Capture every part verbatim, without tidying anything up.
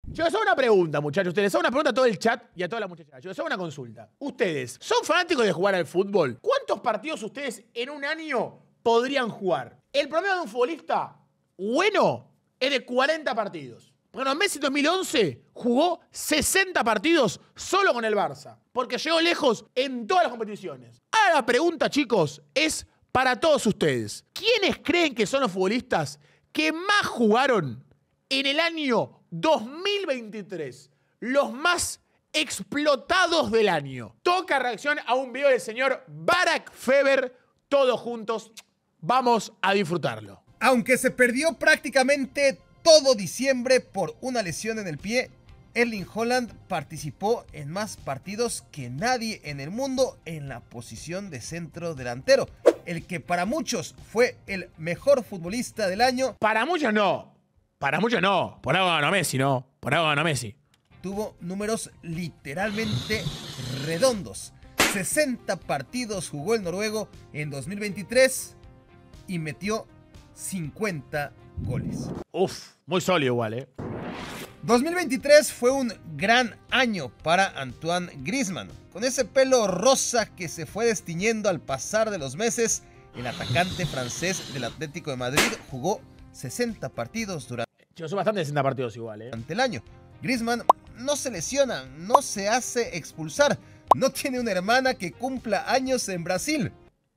Yo les hago una pregunta, muchachos. Ustedes les hago una pregunta a todo el chat y a toda la muchachada. Yo les hago una consulta. Ustedes, ¿son fanáticos de jugar al fútbol? ¿Cuántos partidos ustedes en un año podrían jugar? El promedio de un futbolista bueno es de cuarenta partidos. Bueno, Messi en dos mil once jugó sesenta partidos solo con el Barça, porque llegó lejos en todas las competiciones. Ahora la pregunta, chicos, es para todos ustedes. ¿Quiénes creen que son los futbolistas que más jugaron en el año dos mil veintitrés? Los más explotados del año. Toca reacción a un video del señor Barack Feber. Todos juntos vamos a disfrutarlo. Aunque se perdió prácticamente todo diciembre por una lesión en el pie, Erling Haaland participó en más partidos que nadie en el mundo en la posición de centro delantero. El que para muchos fue el mejor futbolista del año. Para muchos no. Para muchos no. Por algo ganó Messi, ¿no? Por algo ganó Messi. Tuvo números literalmente redondos. sesenta partidos jugó el noruego en dos mil veintitrés y metió cincuenta goles. Uf, muy sólido igual, ¿eh? dos mil veintitrés fue un gran año para Antoine Griezmann. Con ese pelo rosa que se fue destiñendo al pasar de los meses, el atacante francés del Atlético de Madrid jugó sesenta partidos durante Yo soy bastante de sesenta partidos igual, ¿eh? el año. Griezmann no se lesiona, no se hace expulsar, no tiene una hermana que cumpla años en Brasil.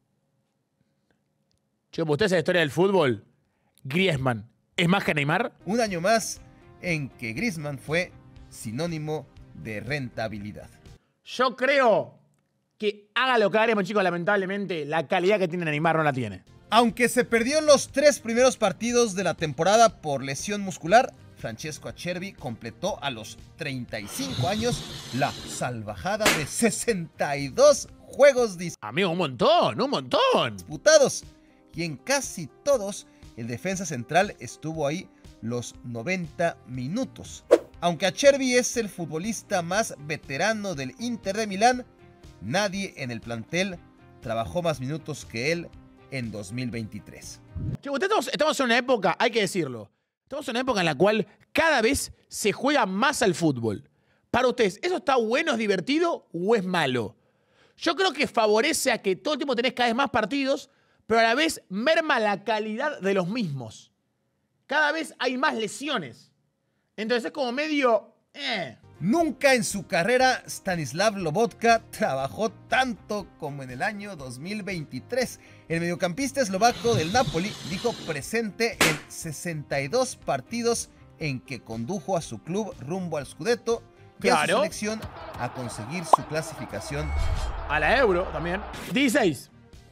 Chico, ¿usted sabe la historia del fútbol? Griezmann, ¿es más que Neymar? Un año más en que Griezmann fue sinónimo de rentabilidad. Yo creo que haga lo que haremos, chicos, lamentablemente, la calidad que tiene Neymar no la tiene. Aunque se perdió en los tres primeros partidos de la temporada por lesión muscular, Francesco Acerbi completó a los treinta y cinco años la salvajada de sesenta y dos juegos Amigo, un montón, un montón. disputados. Y en casi todos, el defensa central estuvo ahí los noventa minutos. Aunque Acerbi es el futbolista más veterano del Inter de Milán, nadie en el plantel trabajó más minutos que él en dos mil veintitrés. Chico, estamos, estamos en una época, hay que decirlo, estamos en una época en la cual cada vez se juega más al fútbol. Para ustedes, ¿eso está bueno, es divertido o es malo? Yo creo que favorece a que todo el tiempo tenés cada vez más partidos, pero a la vez merma la calidad de los mismos. Cada vez hay más lesiones. Entonces es como medio... Eh. Nunca en su carrera Stanislav Lobotka trabajó tanto como en el año dos mil veintitrés. El mediocampista eslovaco del Napoli dijo presente en sesenta y dos partidos en que condujo a su club rumbo al Scudetto y Claro. a su selección a conseguir su clasificación A la Euro también. dieciséis.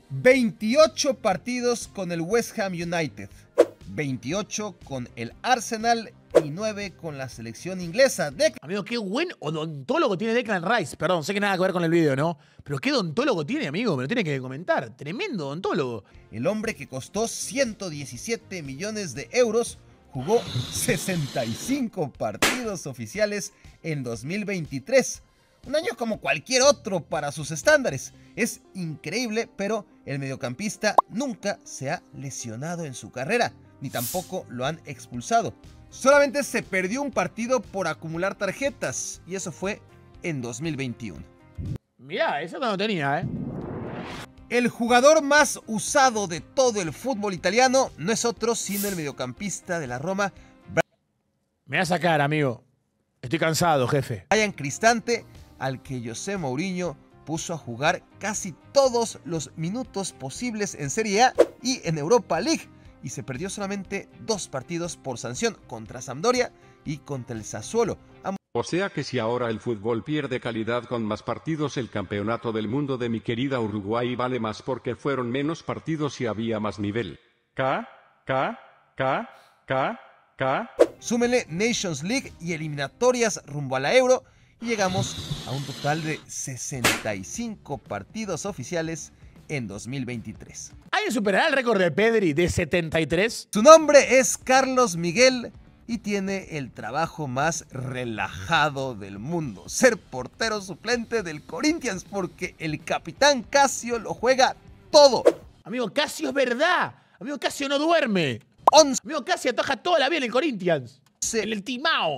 veintiocho partidos con el West Ham United, veintiocho con el Arsenal y nueve con la selección inglesa. Declan Amigo, qué buen odontólogo tiene Declan Rice. Perdón, sé que nada que ver con el video, ¿no? Pero qué odontólogo tiene, amigo. Me lo tiene que comentar. Tremendo odontólogo. El hombre que costó ciento diecisiete millones de euros jugó sesenta y cinco partidos oficiales en dos mil veintitrés. Un año como cualquier otro para sus estándares. Es increíble, pero el mediocampista nunca se ha lesionado en su carrera, ni tampoco lo han expulsado. Solamente se perdió un partido por acumular tarjetas, y eso fue en dos mil veintiuno. Mirá, eso no lo tenía, ¿eh? El jugador más usado de todo el fútbol italiano no es otro sino el mediocampista de la Roma, Me va a sacar, amigo. Estoy cansado, jefe. Bryan Cristante, al que José Mourinho puso a jugar casi todos los minutos posibles en Serie A y en Europa League, y se perdió solamente dos partidos por sanción, contra Sampdoria y contra el Sassuolo. O sea que si ahora el fútbol pierde calidad con más partidos, el campeonato del mundo de mi querida Uruguay vale más porque fueron menos partidos y había más nivel. K, K, K, K, K. Súmele Nations League y eliminatorias rumbo a la Euro y llegamos a un total de sesenta y cinco partidos oficiales en dos mil veintitrés. ¿Alguien superará el récord de Pedri de setenta y tres? Su nombre es Carlos Miguel y tiene el trabajo más relajado del mundo: ser portero suplente del Corinthians, porque el capitán Casio lo juega todo. Amigo, Casio es verdad. Amigo, Casio no duerme. once Amigo, Casio ataja toda la vida en el Corinthians. En el Timao.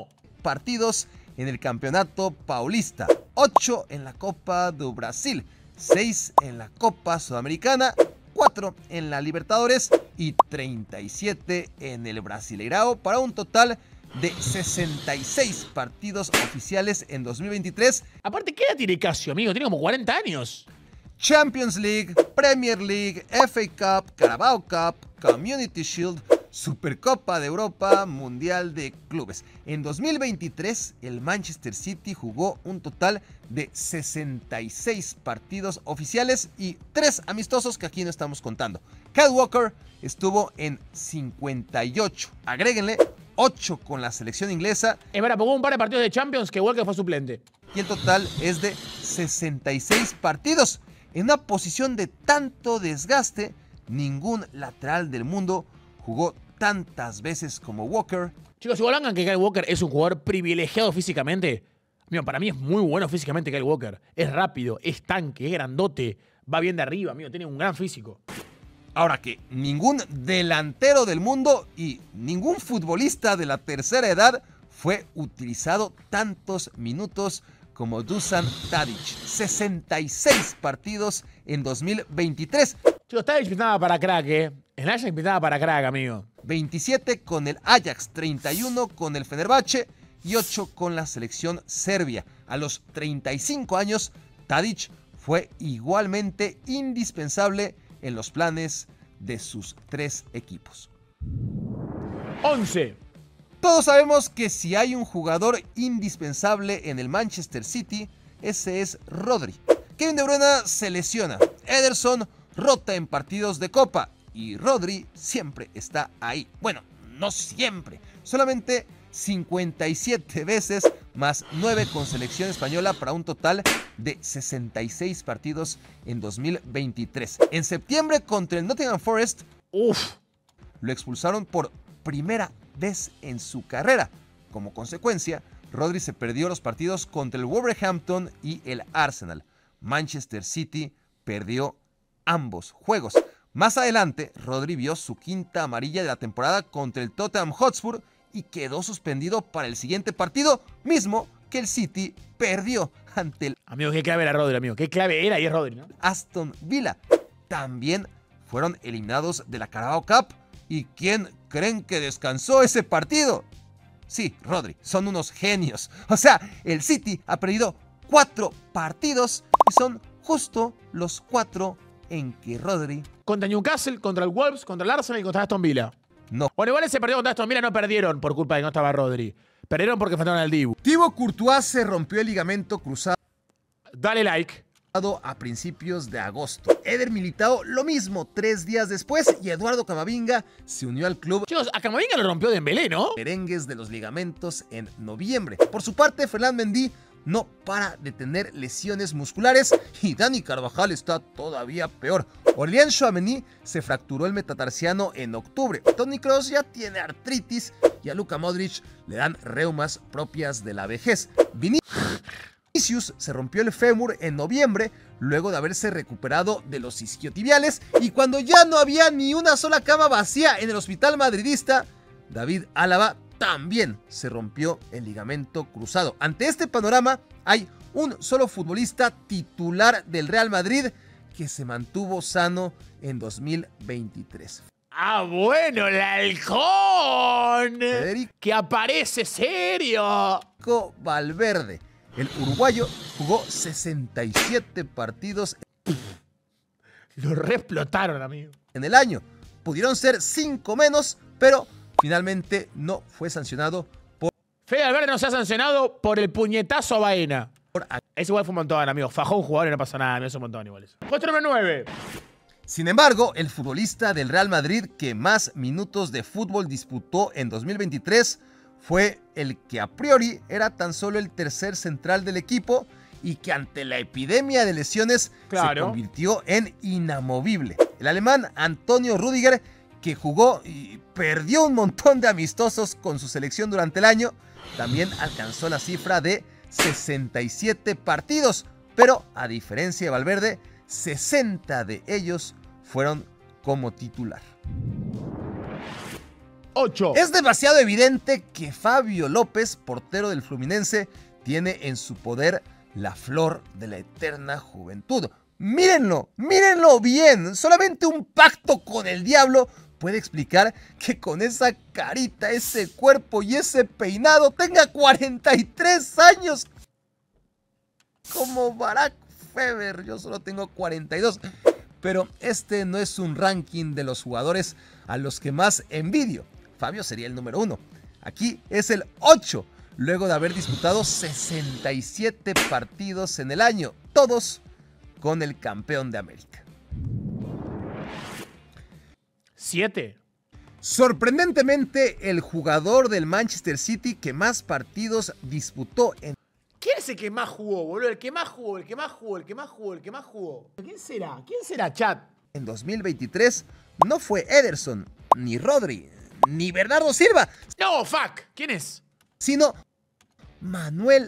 partidos en el Campeonato Paulista, ocho en la Copa do Brasil, seis en la Copa Sudamericana, cuatro en la Libertadores y treinta y siete en el Brasileirao, para un total de sesenta y seis partidos oficiales en dos mil veintitrés. Aparte, ¿qué edad tiene Casio, amigo? Tiene como cuarenta años. Champions League, Premier League, F A Cup, Carabao Cup, Community Shield, Supercopa de Europa, Mundial de Clubes. En dos mil veintitrés, el Manchester City jugó un total de sesenta y seis partidos oficiales y tres amistosos que aquí no estamos contando. Kyle Walker estuvo en cincuenta y ocho. Agréguenle ocho con la selección inglesa. Es verdad, jugó un par de partidos de Champions que Walker fue suplente. Y el total es de sesenta y seis partidos. En una posición de tanto desgaste, ningún lateral del mundo jugó tantas veces como Walker. Chicos, igual hagan que Kyle Walker es un jugador privilegiado físicamente. Amigo, para mí es muy bueno físicamente Kyle Walker. Es rápido, es tanque, es grandote, va bien de arriba, amigo, tiene un gran físico. Ahora que ningún delantero del mundo y ningún futbolista de la tercera edad fue utilizado tantos minutos como Dusan Tadic. sesenta y seis partidos en dos mil veintitrés. Chicos, Tadic pintaba para crack, ¿eh? El Ajax pintaba para crack, amigo. veintisiete con el Ajax, treinta y uno con el Fenerbahce y ocho con la selección serbia. A los treinta y cinco años, Tadic fue igualmente indispensable en los planes de sus tres equipos. once. Todos sabemos que si hay un jugador indispensable en el Manchester City, ese es Rodri. Kevin De Bruyne se lesiona, Ederson rota en partidos de Copa y Rodri siempre está ahí. Bueno, no siempre, solamente cincuenta y siete veces más nueve con selección española para un total de sesenta y seis partidos en dos mil veintitrés. En septiembre contra el Nottingham Forest, Uf. lo expulsaron por primera vez en su carrera. Como consecuencia, Rodri se perdió los partidos contra el Wolverhampton y el Arsenal. Manchester City perdió ambos juegos. Más adelante, Rodri vio su quinta amarilla de la temporada contra el Tottenham Hotspur y quedó suspendido para el siguiente partido, mismo que el City perdió ante el Amigo, qué clave era Rodri, amigo. Qué clave era y es Rodri, ¿no? Aston Villa. También fueron eliminados de la Carabao Cup. ¿Y quién creen que descansó ese partido? Sí, Rodri, son unos genios. O sea, el City ha perdido cuatro partidos y son justo los cuatro en que Rodri... Contra Newcastle, contra el Wolves, contra el Arsenal y contra Aston Villa. No. Bueno, igual ese partido contra Aston Villa no perdieron por culpa de que no estaba Rodri. Perdieron porque enfrentaron al Dibu. Thibaut Courtois se rompió el ligamento cruzado Dale like. a principios de agosto. Eder Militao lo mismo tres días después y Eduardo Camavinga se unió al club Chicos, a Camavinga lo rompió Dembélé, ¿no? merengues de los ligamentos en noviembre. Por su parte, Ferland Mendy no para de tener lesiones musculares y Dani Carvajal está todavía peor. Aurélien Tchouaméni se fracturó el metatarsiano en octubre. Toni Kroos ya tiene artritis y a Luka Modric le dan reumas propias de la vejez. Vinicius se rompió el fémur en noviembre luego de haberse recuperado de los isquiotibiales y cuando ya no había ni una sola cama vacía en el hospital madridista, David Álava también se rompió el ligamento cruzado. Ante este panorama, hay un solo futbolista titular del Real Madrid que se mantuvo sano en dos mil veintitrés. Ah, bueno, el halcón. Federico Que aparece serio. Valverde. El uruguayo jugó sesenta y siete partidos Lo reexplotaron, amigo. en el año. Pudieron ser cinco menos, pero finalmente no fue sancionado por... Fede Valverde no se ha sancionado por el puñetazo a Baena. Ese igual fue un montón, amigo. Fajó un jugador y no pasó nada. Me hace un montón igual eso. Puesto número nueve. Sin embargo, el futbolista del Real Madrid que más minutos de fútbol disputó en dos mil veintitrés fue el que a priori era tan solo el tercer central del equipo y que ante la epidemia de lesiones Claro. se convirtió en inamovible. El alemán Antonio Rüdiger, que jugó y perdió un montón de amistosos con su selección durante el año, también alcanzó la cifra de sesenta y siete partidos, pero a diferencia de Valverde, sesenta de ellos fueron como titular. ocho. Es demasiado evidente que Fabio López, portero del Fluminense, tiene en su poder la flor de la eterna juventud. Mírenlo, mírenlo bien. Solamente un pacto con el diablo puede explicar que con esa carita, ese cuerpo y ese peinado tenga cuarenta y tres años. Como Barack Feber, yo solo tengo cuarenta y dos. Pero este no es un ranking de los jugadores a los que más envidio. Fabio sería el número uno. Aquí es el ocho, luego de haber disputado sesenta y siete partidos en el año, todos con el campeón de América. siete. Sorprendentemente, el jugador del Manchester City que más partidos disputó en... ¿Quién es el que más jugó, boludo? El que más jugó, el que más jugó, el que más jugó, el que más jugó. ¿Quién será? ¿Quién será, chat? En dos mil veintitrés no fue Ederson, ni Rodri, ni Bernardo Silva, No, fuck. ¿Quién es? sino Manuel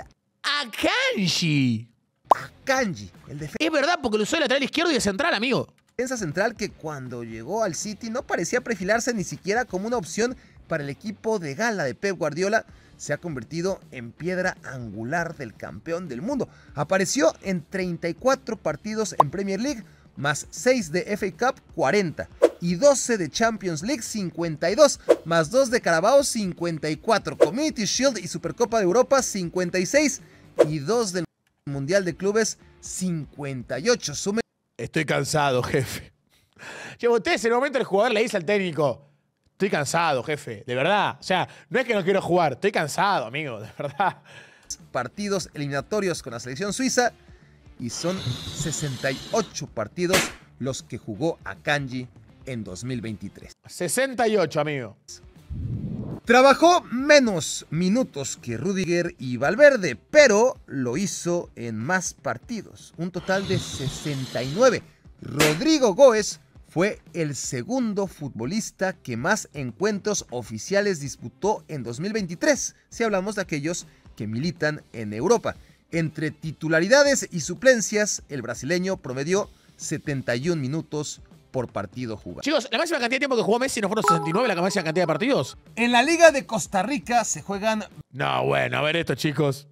Akanji. Akanji, el defensa Es verdad, porque lo usó de lateral izquierdo y de central, amigo. central que cuando llegó al City no parecía perfilarse ni siquiera como una opción para el equipo de gala de Pep Guardiola. Se ha convertido en piedra angular del campeón del mundo. Apareció en treinta y cuatro partidos en Premier League, más seis de F A Cup, cuarenta, y doce de Champions League, cincuenta y dos, más dos de Carabao, cincuenta y cuatro, Community Shield y Supercopa de Europa, cincuenta y seis, y dos del Mundial de Clubes, cincuenta y ocho. Sumen Estoy cansado, jefe. Che, usted en el momento el jugador le dice al técnico, estoy cansado, jefe, de verdad. O sea, no es que no quiero jugar, estoy cansado, amigo, de verdad. partidos eliminatorios con la selección suiza y son sesenta y ocho partidos los que jugó Akanji en dos mil veintitrés. sesenta y ocho, amigo. Trabajó menos minutos que Rudiger y Valverde, pero lo hizo en más partidos, un total de sesenta y nueve. Rodrigo Góez fue el segundo futbolista que más encuentros oficiales disputó en dos mil veintitrés, si hablamos de aquellos que militan en Europa. Entre titularidades y suplencias, el brasileño promedió setenta y un minutos por partido jugado. Chicos, la máxima cantidad de tiempo que jugó Messi no fueron sesenta y nueve, la máxima cantidad de partidos. En la Liga de Costa Rica se juegan No, bueno, a ver esto, chicos.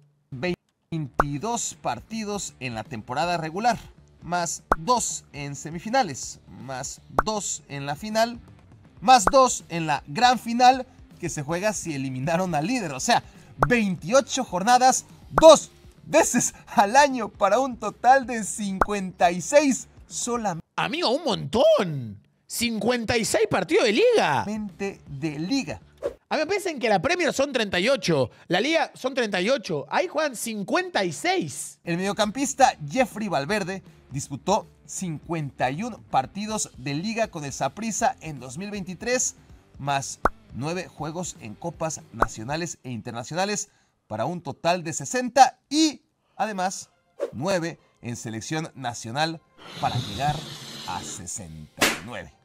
veintidós partidos en la temporada regular, más dos en semifinales, más dos en la final, más dos en la gran final que se juega si eliminaron al líder. O sea, veintiocho jornadas, dos veces al año para un total de cincuenta y seis solamente Amigo, un montón. cincuenta y seis partidos de liga. de liga. A mí me piensan que la Premier son treinta y ocho, la Liga son treinta y ocho, ahí juegan cincuenta y seis. El mediocampista Jeffrey Valverde disputó cincuenta y uno partidos de liga con el Saprissa en dos mil veintitrés, más nueve juegos en copas nacionales e internacionales para un total de sesenta y además nueve en selección nacional para llegar a sesenta y nueve.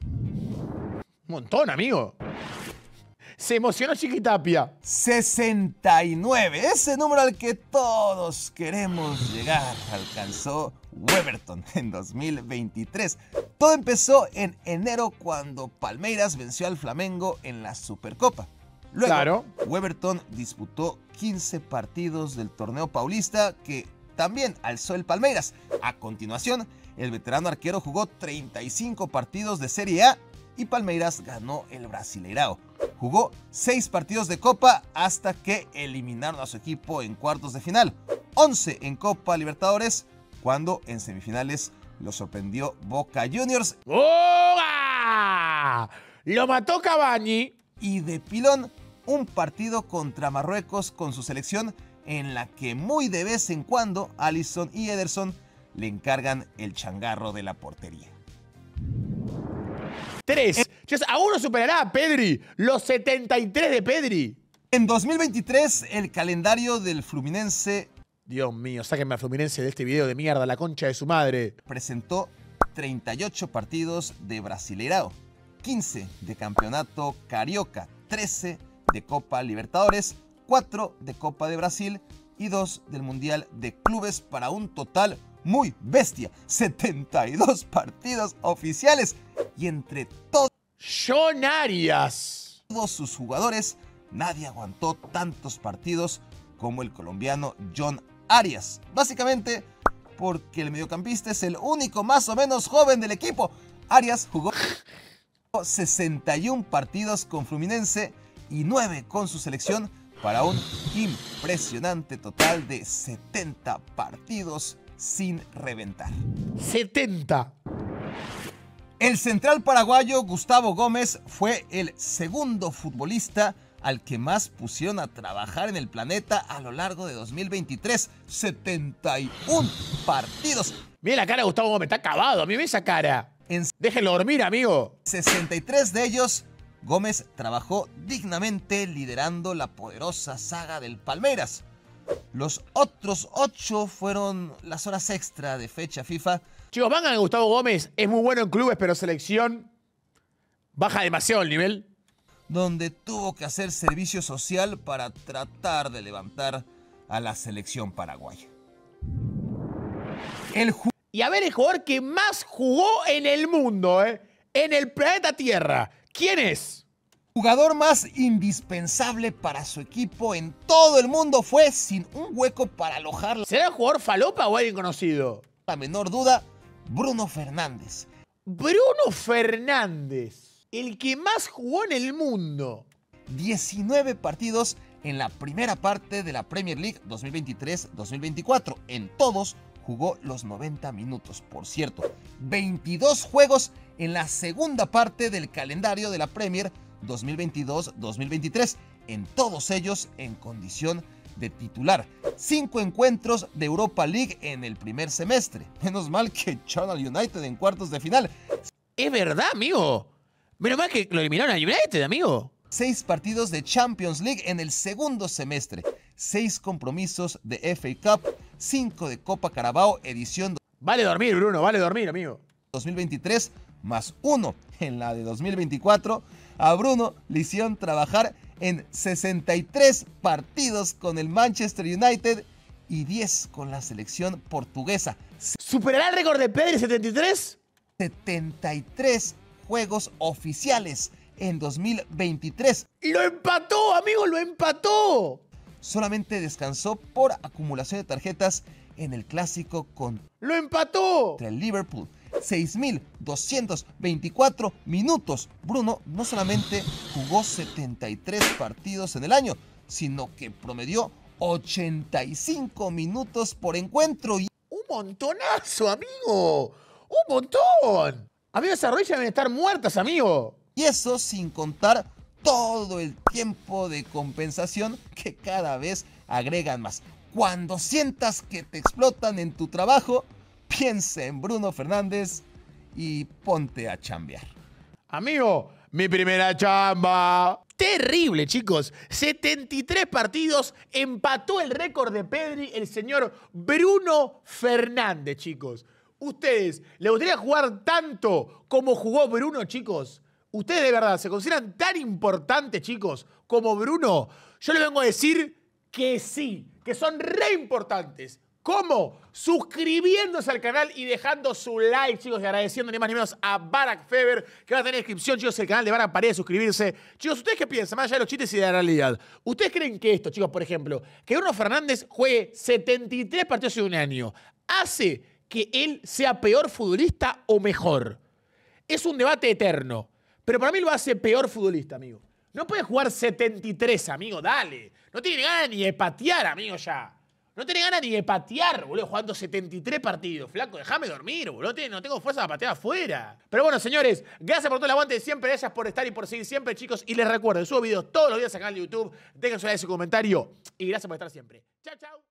Un montón, amigo. Se emocionó Chiquitapia. sesenta y nueve, ese número al que todos queremos llegar, alcanzó Weberton en dos mil veintitrés. Todo empezó en enero cuando Palmeiras venció al Flamengo en la Supercopa. Luego, Claro. Weberton disputó quince partidos del torneo paulista que también alzó el Palmeiras. A continuación, el veterano arquero jugó treinta y cinco partidos de Serie A y Palmeiras ganó el Brasileirao. Jugó seis partidos de Copa hasta que eliminaron a su equipo en cuartos de final. once en Copa Libertadores, cuando en semifinales lo sorprendió Boca Juniors. ¡Oh! Lo mató Cavani. Y de pilón, un partido contra Marruecos con su selección en la que muy de vez en cuando Alisson y Ederson le encargan el changarro de la portería. Tres. Chicos, aún no superará a Pedri. Los setenta y tres de Pedri. En dos mil veintitrés, el calendario del Fluminense Dios mío, sáquenme a Fluminense de este video de mierda, la concha de su madre. presentó treinta y ocho partidos de Brasileirao, quince de Campeonato Carioca, trece de Copa Libertadores, cuatro de Copa de Brasil y dos del Mundial de Clubes para un total muy bestia, setenta y dos partidos oficiales. Y entre todos John Arias. todos sus jugadores, nadie aguantó tantos partidos como el colombiano John Arias. Básicamente porque el mediocampista es el único más o menos joven del equipo. Arias jugó sesenta y un partidos con Fluminense y nueve con su selección para un impresionante total de setenta partidos sin reventar. setenta. El central paraguayo Gustavo Gómez fue el segundo futbolista al que más pusieron a trabajar en el planeta a lo largo de dos mil veintitrés. setenta y un partidos. Mira la cara de Gustavo Gómez, está acabado. A mí me esa cara. En Déjenlo dormir, amigo. sesenta y tres de ellos, Gómez trabajó dignamente liderando la poderosa saga del Palmeiras. Los otros ocho fueron las horas extra de fecha FIFA. Chicos, vengan a Gustavo Gómez. Es muy bueno en clubes, pero selección baja demasiado el nivel. Donde tuvo que hacer servicio social para tratar de levantar a la selección paraguaya. El Y a ver, el jugador que más jugó en el mundo, ¿eh? En el planeta Tierra. ¿Quién es? jugador más indispensable para su equipo en todo el mundo fue, sin un hueco para alojar ¿Será el jugador falopa o alguien conocido? la menor duda, Bruno Fernández. Bruno Fernández. El que más jugó en el mundo. diecinueve partidos en la primera parte de la Premier League dos mil veintitrés dos mil veinticuatro. En todos jugó los noventa minutos. Por cierto, veintidós juegos en la segunda parte del calendario de la Premier dos mil veintidós dos mil veintitrés. En todos ellos en condición de titular. Cinco encuentros de Europa League en el primer semestre. Menos mal que Channel United en cuartos de final. Es verdad, amigo. Menos mal que lo eliminaron a United, amigo. Seis partidos de Champions League en el segundo semestre. Seis compromisos de F A Cup. Cinco de Copa Carabao edición Vale dormir, Bruno, vale dormir, amigo. dos mil veintitrés más uno en la de dos mil veinticuatro. A Bruno le hicieron trabajar en sesenta y tres partidos con el Manchester United y diez con la selección portuguesa. ¿Superará el récord de Pedri setenta y tres? setenta y tres juegos oficiales en dos mil veintitrés. ¡Lo empató, amigo! ¡Lo empató! Solamente descansó por acumulación de tarjetas en el clásico contra ¡Lo empató! el Liverpool. seis mil doscientos veinticuatro minutos. Bruno no solamente jugó setenta y tres partidos en el año, sino que promedió ochenta y cinco minutos por encuentro. Y ¡Un montonazo, amigo! ¡Un montón! Amigo, esas rodillas deben estar muertas, amigo. Y eso sin contar todo el tiempo de compensación que cada vez agregan más. Cuando sientas que te explotan en tu trabajo, piensa en Bruno Fernández y ponte a chambear. Amigo, mi primera chamba. Terrible, chicos. setenta y tres partidos, empató el récord de Pedri, el señor Bruno Fernández, chicos. ¿Ustedes les gustaría jugar tanto como jugó Bruno, chicos? ¿Ustedes de verdad se consideran tan importantes, chicos, como Bruno? Yo les vengo a decir que sí, que son re importantes. ¿Cómo? Suscribiéndose al canal y dejando su like, chicos, y agradeciendo ni más ni menos a Barack Feber, que va a tener en descripción, chicos, el canal de Barack para suscribirse. Chicos, ¿ustedes qué piensan? Más allá de los chistes y de la realidad. ¿Ustedes creen que esto, chicos, por ejemplo, que Bruno Fernández juegue setenta y tres partidos en un año, hace que él sea peor futbolista o mejor? Es un debate eterno. Pero para mí lo hace peor futbolista, amigo. No puede jugar setenta y tres, amigo, dale. No tiene ganas ni de patear, amigo, ya. No tiene ganas ni de patear, boludo, jugando setenta y tres partidos. Flaco, déjame dormir, boludo. No tengo fuerza para patear afuera. Pero bueno, señores, gracias por todo el aguante de siempre. Gracias por estar y por seguir siempre, chicos. Y les recuerdo, subo videos todos los días al canal de YouTube. Dejen su like y su comentario. Y gracias por estar siempre. Chao, chao.